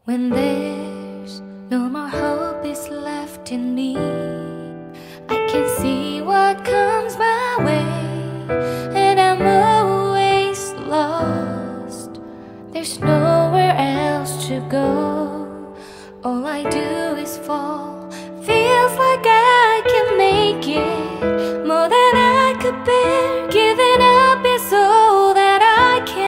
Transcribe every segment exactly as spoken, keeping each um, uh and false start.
When there's no more hope is left in me, I can see what comes my way, and I'm always lost. There's nowhere else to go. All I do is fall. Feels like I can make it more than I could bear. Giving up is all that I can.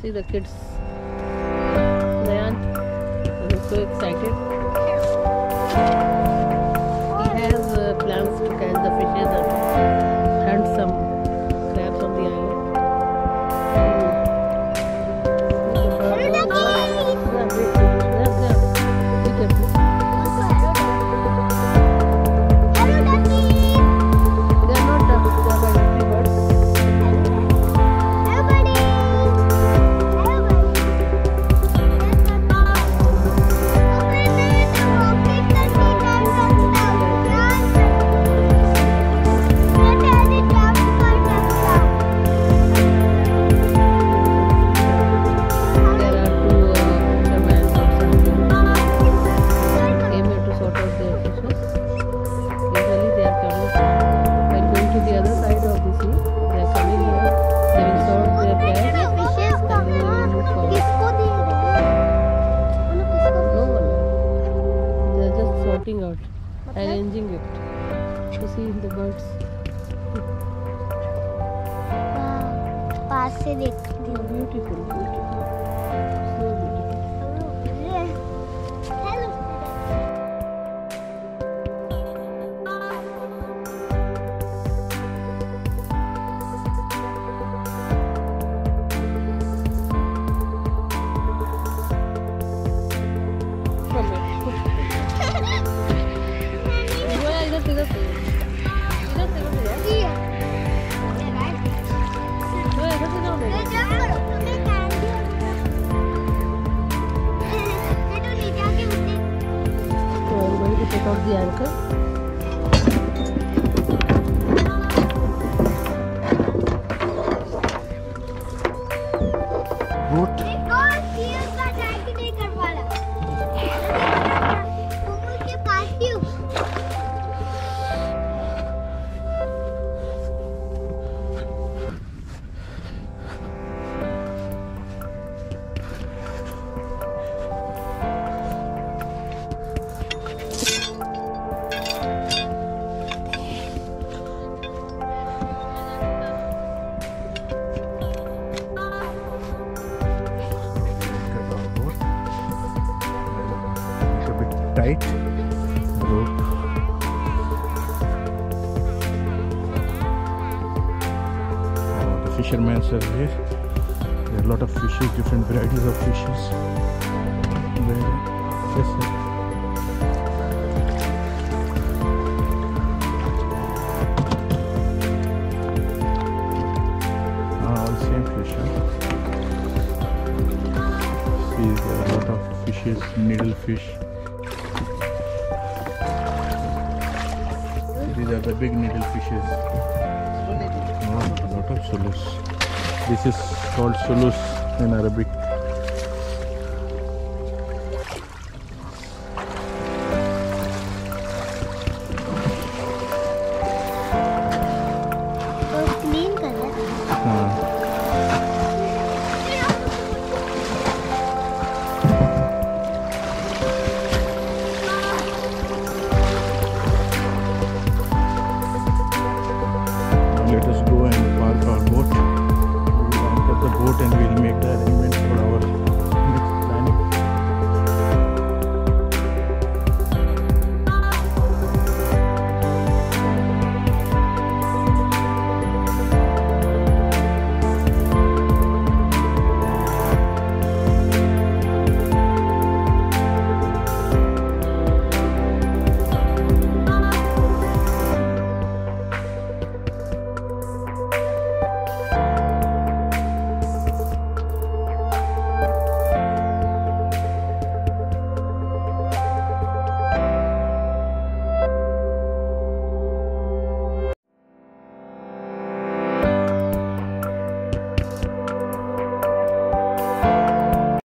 See the kids. Nayan is so excited. He has uh, plans to catch the fishes and hunt some crabs on the island. Out, arranging it to see the birds. Wow, पास से देखती हूँ. Beautiful, beautiful, so beautiful. Hello. Take out the anchor. Boat. Tight rope. Oh, the fishermen are here. There are a lot of fishes, different varieties of fishes. There, yes, sir. Ah, all same fish. Huh? See, there are a lot of fishes, needlefish. These are the big needle fishes. Oh, a lot of sulus. This is called sulus in Arabic.